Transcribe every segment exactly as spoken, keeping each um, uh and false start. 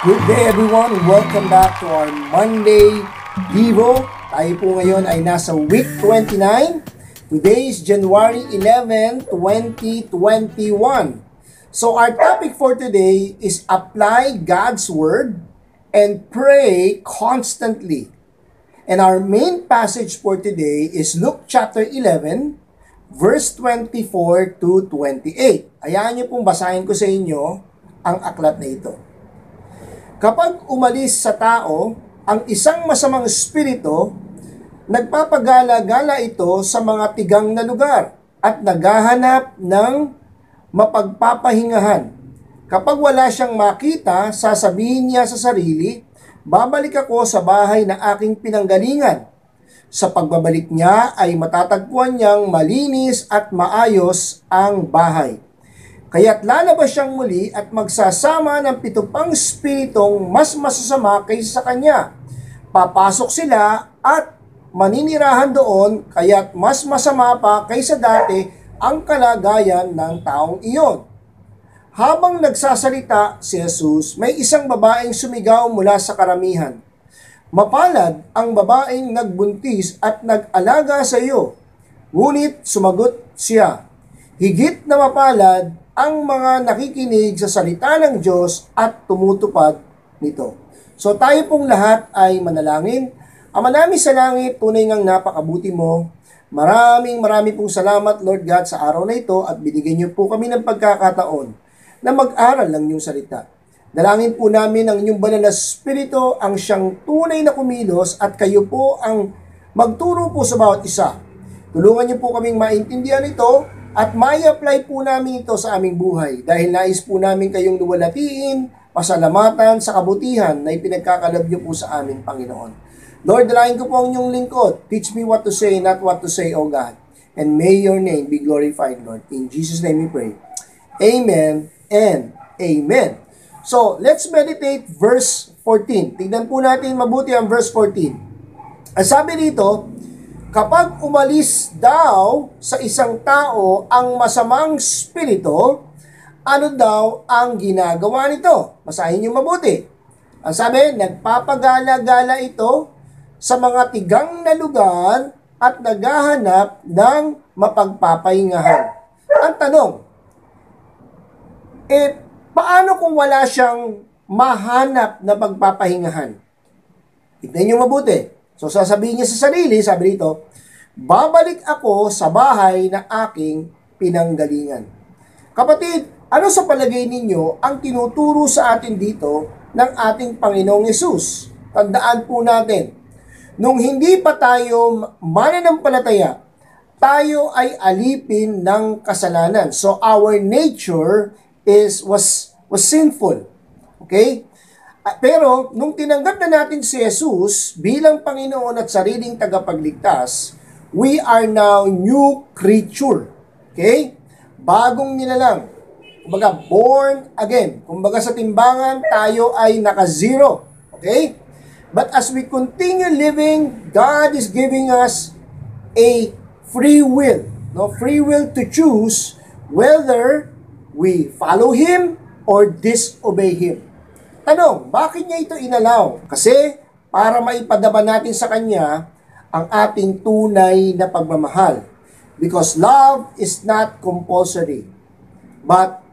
Good day everyone! Welcome back to our Monday Devo. Tayo po ngayon ay nasa week twenty-nine. Today is January eleventh, twenty twenty-one. So our topic for today is apply God's Word and pray constantly. And our main passage for today is Luke chapter eleven, verse twenty-four to twenty-eight. Hayaan niyo pong basahin ko sa inyo ang aklat na ito. Kapag umalis sa tao ang isang masamang espiritu, nagpapagala-gala ito sa mga tigang na lugar at naghahanap ng mapagpapahingahan. Kapag wala siyang makita, sasabihin niya sa sarili, babalik ako sa bahay na aking pinanggalingan. Sa pagbabalik niya ay matatagpuan niyang malinis at maayos ang bahay. Kaya't lalabas siyang muli at magsasama ng pito pang espiritong mas masasama kaysa sa kanya. Papasok sila at maninirahan doon, kaya't mas masama pa kaysa dati ang kalagayan ng taong iyon. Habang nagsasalita si Jesus, may isang babaeng sumigaw mula sa karamihan. Mapalad ang babaeng nagbuntis at nag-alaga sa iyo. Ngunit sumagot siya, higit na mapalad ang mga nakikinig sa salita ng Diyos at tumutupad nito. So tayo pong lahat ay manalangin. Ama namin sa langit, tunay ngang napakabuti mo. Maraming maraming pong salamat, Lord God, sa araw na ito at binigyan niyo po kami ng pagkakataon na mag-aral ng iyong salita. Dalangin po namin ang inyong banal na Espiritu ang siyang tunay na kumilos at kayo po ang magturo po sa bawat isa. Tulungan niyo po kaming maintindihan ito at may apply po namin ito sa aming buhay dahil nais po namin kayong luwalhatiin, pasalamatan sa kabutihan na ipinagkakaloob niyo po sa amin, Panginoon. Lord, dalangin ko po ang inyong lingkod. Teach me what to say, not what to say, O God. And may your name be glorified, Lord. In Jesus' name we pray. Amen and amen. So, let's meditate verse fourteen. Tignan po natin mabuti ang verse fourteen. Ang sabi dito, kapag umalis daw sa isang tao ang masamang espiritu, ano daw ang ginagawa nito? Basahin niyo mabuti. Ang sabi, nagpapagala-gala ito sa mga tigang na lugar at naghahanap ng mapagpapahingahan. Ang tanong, eh, paano kung wala siyang mahanap na pagpapahingahan? Tignan niyo mabuti. So sasabihin niya sa sarili, sabi dito, babalik ako sa bahay na aking pinanggalingan. Kapatid, ano sa palagay ninyo ang tinuturo sa atin dito ng ating Panginoong Yesus? Tandaan po natin, nung hindi pa tayo mananampalataya, tayo ay alipin ng kasalanan. So our nature is was was sinful. Okay? Pero, nung tinanggap na natin si Jesus bilang Panginoon at sariling tagapagligtas, we are now new creature. Okay? Bagong nilalang. Kumbaga, born again. Kumbaga sa timbangan, tayo ay naka-zero. Okay? But as we continue living, God is giving us a free will. No? Free will to choose whether we follow Him or disobey Him. Tanong, bakit niya ito inalaw? Kasi para maipadama natin sa Kanya ang ating tunay na pagmamahal. Because love is not compulsory, but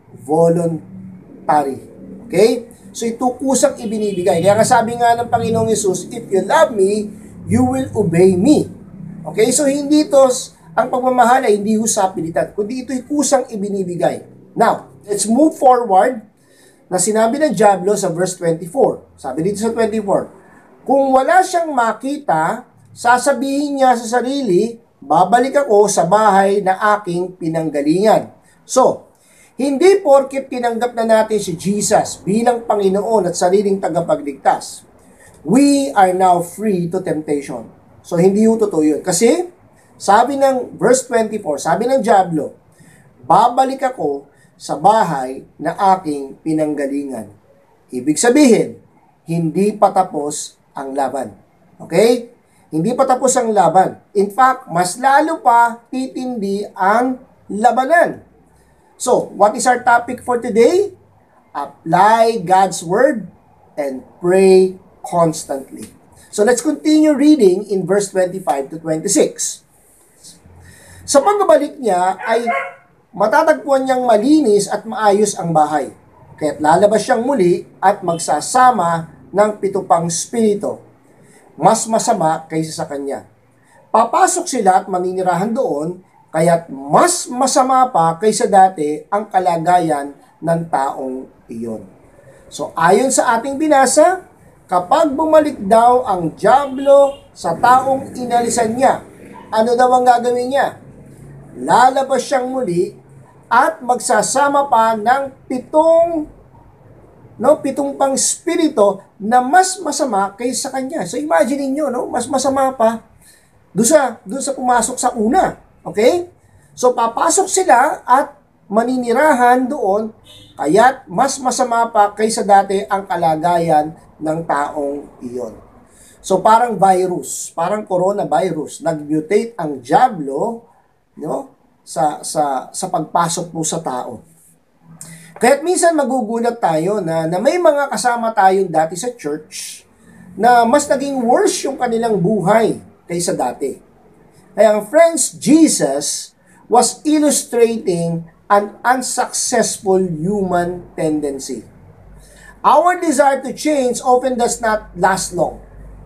voluntary. Okay? So ito kusang ibinibigay. Kaya sabi nga ng Panginoong Yesus, if you love me, you will obey me. Okay? So hindi ito, ang pagmamahal ay hindi usapilitan, kundi ito'y kusang ibinibigay. Now, let's move forward na sinabi ng Diablo sa verse twenty-four. Sabi dito sa twenty-four, kung wala siyang makita, sasabihin niya sa sarili, babalik ako sa bahay na aking pinanggalingan. So, hindi porket tinanggap na natin si Jesus bilang Panginoon at sariling tagapagligtas, we are now free to temptation. So, hindi yung totoo yun. Kasi, sabi ng verse twenty-four, sabi ng Diablo, babalik ako sa bahay na aking pinanggalingan. Ibig sabihin, hindi pa tapos ang laban. Okay? Hindi pa tapos ang laban. In fact, mas lalo pa titindi ang labanan. So, what is our topic for today? Apply God's Word and pray constantly. So let's continue reading in verse twenty-five to twenty-six. Sa pagbabalik niya ay matatagpuan niyang malinis at maayos ang bahay. Kaya't lalabas siyang muli at magsasama ng pito pang spirito, mas masama kaysa sa kanya. Papasok sila at maninirahan doon, kaya't mas masama pa kaysa dati ang kalagayan ng taong iyon. So ayon sa ating binasa, kapag bumalik daw ang dyablo sa taong inalisan niya, ano daw ang gagawin niya? Lalabas siyang muli at magsasama pa ng pitong no, pitong pang spirito na mas masama kaysa kanya. So imagine niyo, no, mas masama pa doon sa doon sa pumasok sa una. Okay? So papasok sila at maninirahan doon, kaya't mas masama pa kaysa dati ang kalagayan ng taong iyon. So parang virus, parang coronavirus, nag-mutate ang dyablo, no, sa sa sa pagpasok po sa tao. Kaya't minsan magugulat tayo na, na may mga kasama tayong dati sa church na mas naging worse yung kanilang buhay kaysa dati. Kaya friends, Jesus was illustrating an unsuccessful human tendency. Our desire to change often does not last long.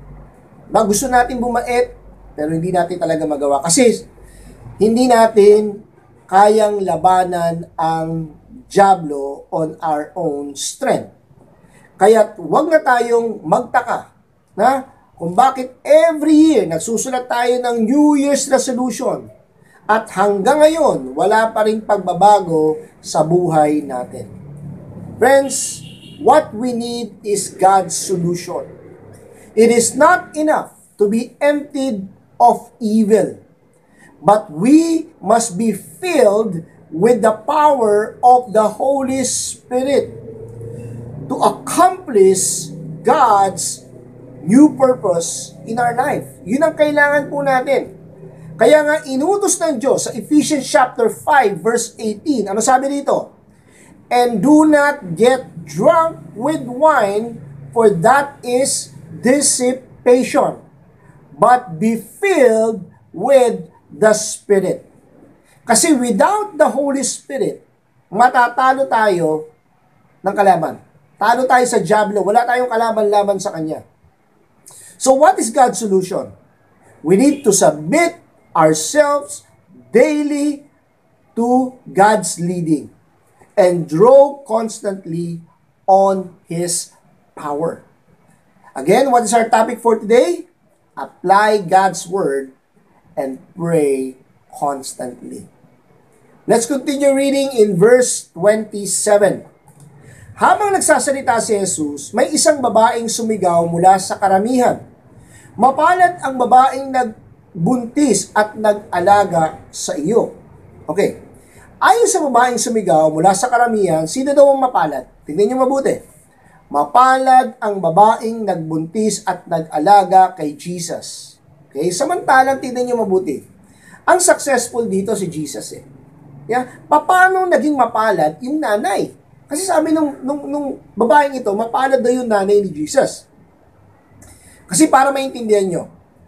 Na gusto natin bumait, pero hindi natin talaga magawa. Kasi hindi natin kayang labanan ang dyablo on our own strength. Kaya huwag na tayong magtaka na kung bakit every year nagsusulat tayo ng New Year's resolution at hanggang ngayon wala pa rin pagbabago sa buhay natin. Friends, what we need is God's solution. It is not enough to be emptied of evil, but we must be filled with the power of the Holy Spirit to accomplish God's new purpose in our life. Yun ang kailangan po natin. Kaya nga inutos ng Diyos sa Ephesians chapter five verse eighteen. Ano sabi dito? And do not get drunk with wine, for that is dissipation, but be filled with the Spirit. Kasi without the Holy Spirit, matatalo tayo ng kalaban. Talo tayo sa dyablo, wala tayong kalaban-laban sa kanya. So what is God's solution? We need to submit ourselves daily to God's leading and draw constantly on His power. Again, what is our topic for today? Apply God's Word and pray constantly. Let's continue reading in verse twenty-seven. Habang nagsasalita si Jesus, may isang babaeng sumigaw mula sa karamihan. Mapalad ang babaeng nagbuntis at nag-alaga sa iyo. Okay. Ayon sa babaeng sumigaw mula sa karamihan, sino daw ang mapalad? Tingnan niyo mabuti. Mapalad ang babaeng nagbuntis at nag-alaga kay Jesus. Okay? Samantalang tingnan niyo mabuti. Ang successful dito si Jesus eh. Yeah? Paano naging mapalad yung nanay? Kasi sabi nung, nung, nung babaeng ito, mapalad daw yung nanay ni Jesus. Kasi para maintindihan nyo,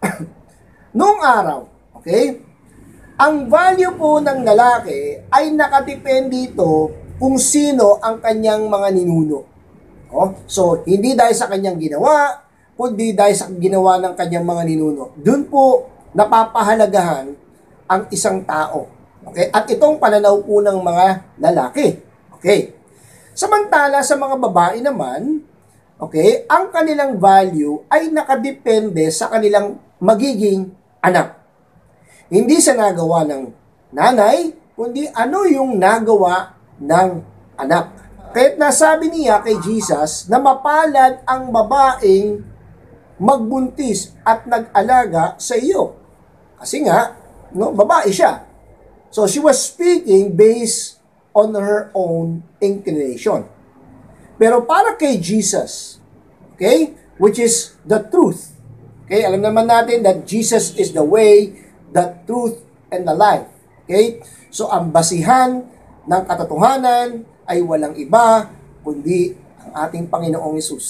noong araw, okay, ang value po ng lalaki ay nakadepende ito kung sino ang kanyang mga ninuno. Oh, so, hindi dahil sa kanyang ginawa, kundi dahil sa ginawa ng kanyang mga ninuno. Doon po napapahalagahan ang isang tao. Okay? At itong pananaw po ng mga lalaki. Okay? Samantala sa mga babae naman, okay, ang kanilang value ay nakadepende sa kanilang magiging anak. Hindi sa nagawa ng nanay, kundi ano yung nagawa ng anak. Kaya't nasabi niya kay Jesus na mapalad ang babaeng magbuntis at nag-alaga sa iyo. Kasi nga, no, babae siya. So she was speaking based on her own inclination. Pero para kay Jesus, okay, which is the truth. Okay, alam naman natin that Jesus is the way, the truth, and the life. Okay? So ang basihan ng katotohanan ay walang iba kundi ang ating Panginoong Hesus.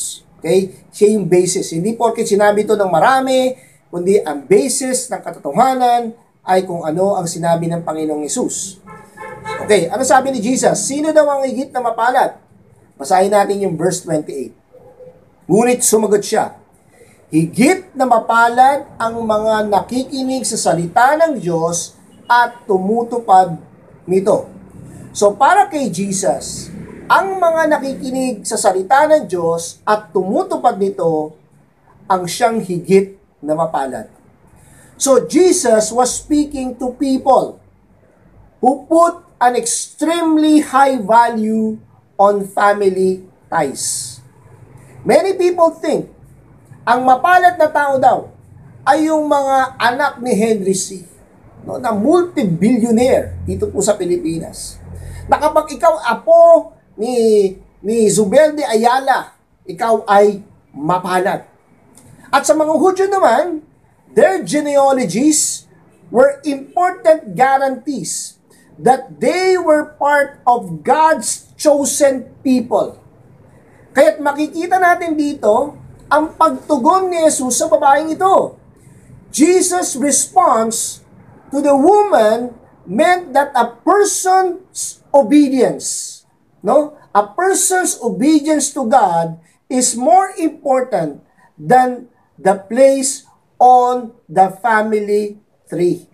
Okay? Siya yung basis. Hindi porket sinabi ito ng marami, kundi ang basis ng katotohanan ay kung ano ang sinabi ng Panginoong Yesus. Okay, ano sabi ni Jesus? Sino daw ang higit na mapalad? Basahin natin yung verse twenty-eight. Ngunit sumagot siya, higit na mapalad ang mga nakikinig sa salita ng Diyos at tumutupad nito. So para kay Jesus, ang mga nakikinig sa salita ng Diyos at tumutupad nito ang siyang higit na mapalad. So Jesus was speaking to people who put an extremely high value on family ties. Many people think ang mapalad na tao daw ay yung mga anak ni Henry C. No, na multi-billionaire dito po sa Pilipinas. Na kapag ikaw apo ni ni Zubel de Ayala, ikaw ay mapalad. At sa mga Hudyo naman, their genealogies were important guarantees that they were part of God's chosen people. Kaya't makikita natin dito ang pagtugon ni Jesus sa babaeng ito. Jesus' response to the woman meant that a person's obedience, no? A person's obedience to God is more important than the place on the family tree.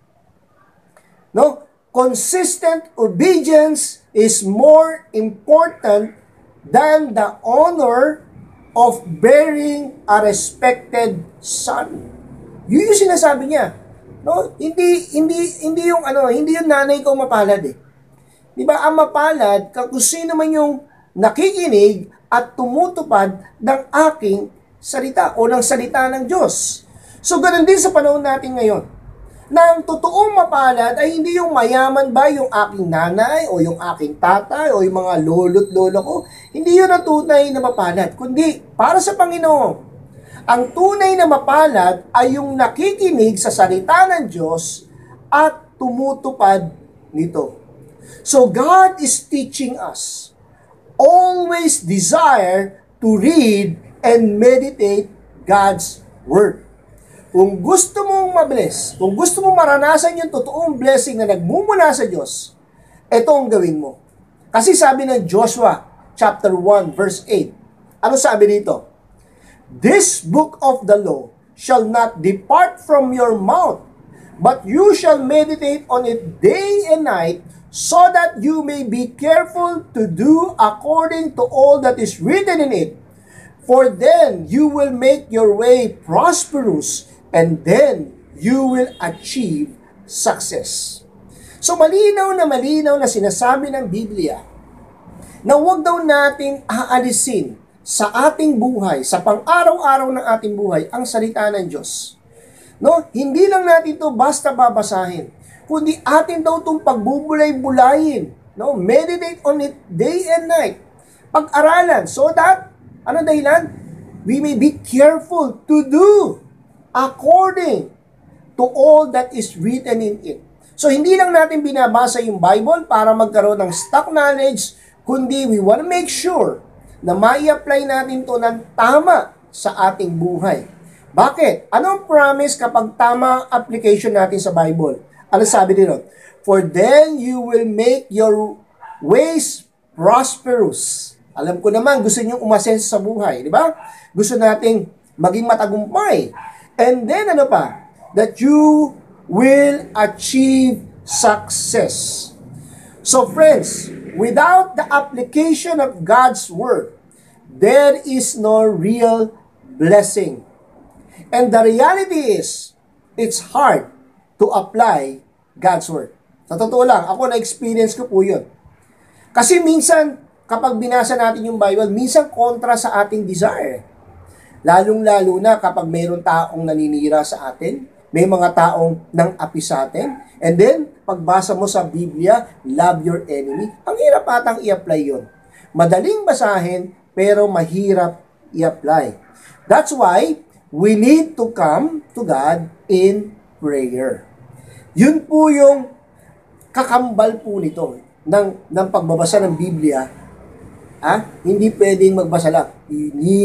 No? Consistent obedience is more important than the honor of bearing a respected son. Yun yung sinasabi niya. No? Hindi hindi hindi yung ano, hindi yung nanay ko mapalad eh. 'Di ba? Ang mapalad kung sino man yung nakikinig at tumutupad ng aking salita o ng salita ng Diyos. So ganoon din sa panahon natin ngayon. Na ang totoong mapalad ay hindi yung mayaman ba yung aking nanay o yung aking tatay o yung mga lolo't lolo ko. Hindi yun ang tunay na mapalad. Kundi para sa Panginoon, ang tunay na mapalad ay yung nakikinig sa salita ng Diyos at tumutupad nito. So God is teaching us, always desire to read and meditate God's Word. Kung gusto mong mabless, kung gusto mong maranasan yung totoong blessing na nagmumula sa Diyos, ito ang gawin mo. Kasi sabi ng Joshua chapter one verse eight, ano sabi dito? This book of the law shall not depart from your mouth, but you shall meditate on it day and night, so that you may be careful to do according to all that is written in it. For then you will make your way prosperous, and then you will achieve success. So malinaw na malinaw na sinasabi ng Biblia na huwag daw natin aalisin sa ating buhay, sa pang-araw-araw ng ating buhay, ang salita ng Diyos. No? Hindi lang natin to basta babasahin, kundi atin daw itong pagbubulay-bulayin. No? Meditate on it day and night. Pag-aralan, so that, ano dahilan? We may be careful to do according to all that is written in it. So, hindi lang natin binabasa yung Bible para magkaroon ng stock knowledge, kundi we want to make sure na mai-apply natin to ng tama sa ating buhay. Bakit? Anong promise kapag tama application natin sa Bible? Ano sabi dito? For then you will make your ways prosperous. Alam ko naman, gusto nyo umasenso sa buhay, di ba? Gusto nating maging matagumpay. And then, ano pa? That you will achieve success. So, friends, without the application of God's Word, there is no real blessing. And the reality is, it's hard to apply God's Word. Sa totoo lang, ako na-experience ko po yun. Kasi minsan, kapag binasa natin yung Bible, minsan kontra sa ating desire. Lalong-lalo na kapag mayroong taong naninira sa atin, may mga taong nang api sa atin, and then, pagbasa mo sa Biblia, love your enemy, ang hirap atang i-apply yun. Madaling basahin, pero mahirap i-apply. That's why, we need to come to God in prayer. Yun po yung kakambal po nito ng, ng pagbabasa ng Biblia. Ah, hindi pwedeng magbasa lang. You need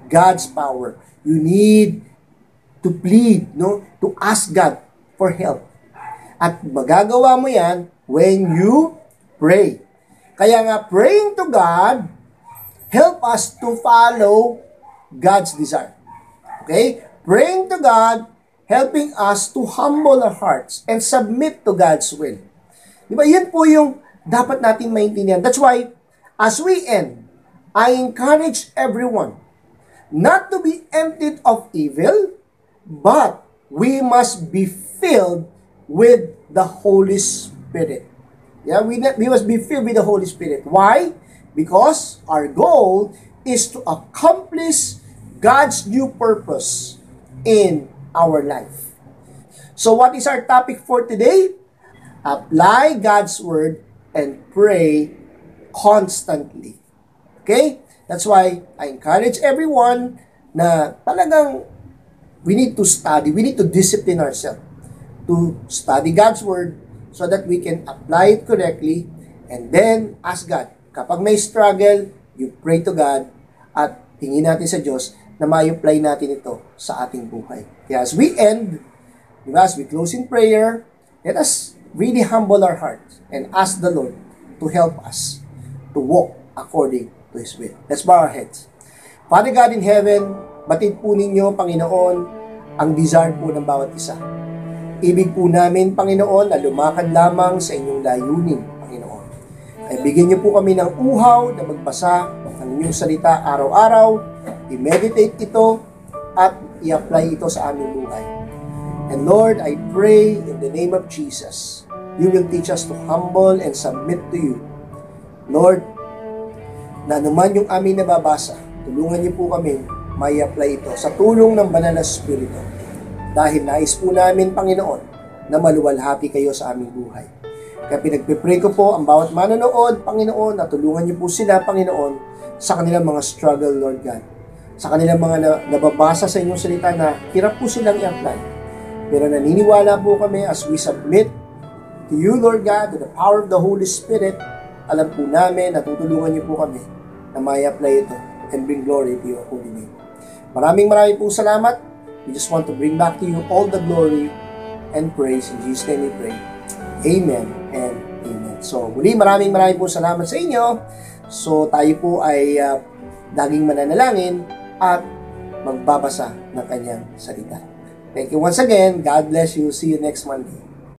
God's power. You need to plead, no? To ask God for help. At magagawa mo yan when you pray. Kaya nga, praying to God, help us to follow God's desire. Okay? Praying to God, helping us to humble our hearts and submit to God's will. Di ba? Yan po yung dapat natin maintindihan. That's why, as we end, I encourage everyone not to be emptied of evil, but we must be filled with the Holy Spirit. Yeah, we, we must be filled with the Holy Spirit. Why? Because our goal is to accomplish God's new purpose in our life. So what is our topic for today? Apply God's Word and pray constantly. Okay? That's why I encourage everyone na talagang we need to study, we need to discipline ourselves to study God's Word so that we can apply it correctly and then ask God. Kapag may struggle, you pray to God at tingin natin sa Diyos na ma-apply natin ito sa ating buhay. Kaya as we end, as we close in prayer, let us really humble our hearts and ask the Lord to help us to walk according to His will. Let's bow our heads. Father God in heaven, batid po ninyo, Panginoon, ang desire po ng bawat isa. Ibig po namin, Panginoon, na lumakad lamang sa inyong layunin, Panginoon. Ay bigyan niyo po kami ng uhaw na magbasa ng inyong salita araw-araw, i-meditate ito, at i-apply ito sa aming buhay. And Lord, I pray in the name of Jesus, you will teach us to humble and submit to you. Lord, na naman yung aming nababasa, tulungan niyo po kami may apply ito sa tulong ng Banal na Espiritu. Dahil nais po namin, Panginoon, na maluwalhati kayo sa aming buhay. Kaya pinagpipray ko po ang bawat manonood, Panginoon, na tulungan niyo po sila, Panginoon, sa kanilang mga struggle, Lord God. Sa kanilang mga na, nababasa sa inyong salita na hirap po silang i-apply. Pero naniniwala po kami as we submit to you, Lord God, to the power of the Holy Spirit, alam po namin na tutulungan niyo po kami na may apply ito and bring glory to your holy name. Maraming maraming po salamat. We just want to bring back to you all the glory and praise. In Jesus' name we pray. Amen and amen. So, muli maraming maraming po salamat sa inyo. So, tayo po ay uh, laging mananalangin at magbabasa ng kanyang salita. Thank you once again. God bless you. See you next Monday.